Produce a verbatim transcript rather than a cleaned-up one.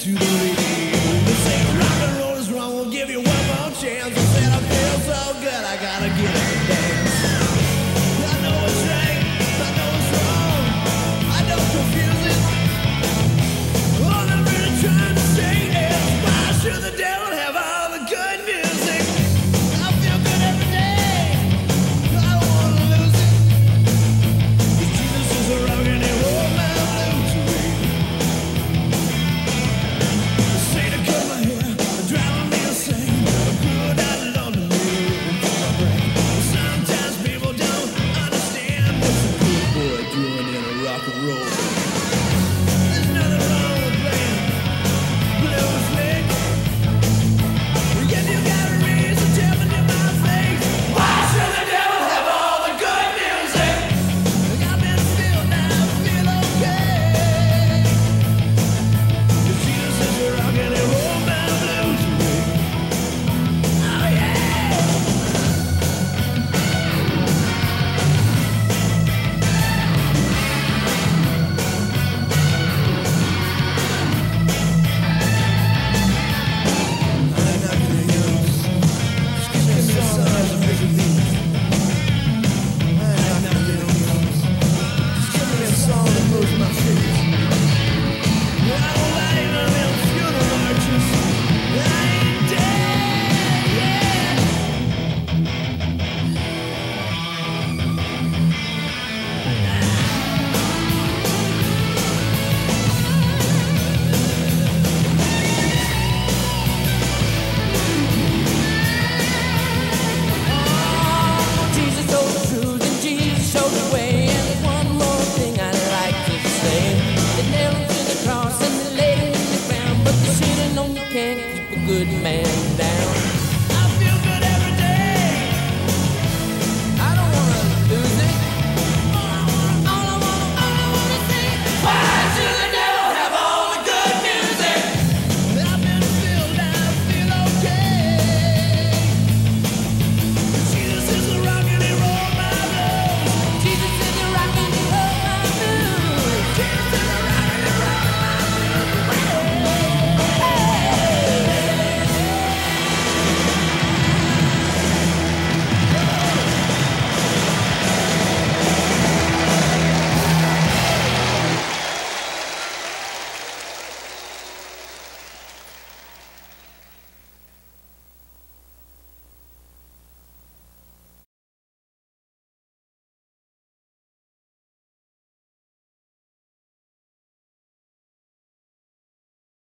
to the radio. They say rock and roll is wrong, we'll give you one more chance. I said I feel so good, I gotta get up and dance. I know it's right, I know it's wrong, I don't confuse it. All I'm really trying to say is, why should the devil have all the good music? I feel good every day, I don't wanna lose it. 'Cause Jesus is a rock and he roll my blues away. Say to cut my hair, driving me insane. Good out of London, living for my brain. Sometimes people don't understand what's a good boy doing in a rock and roll.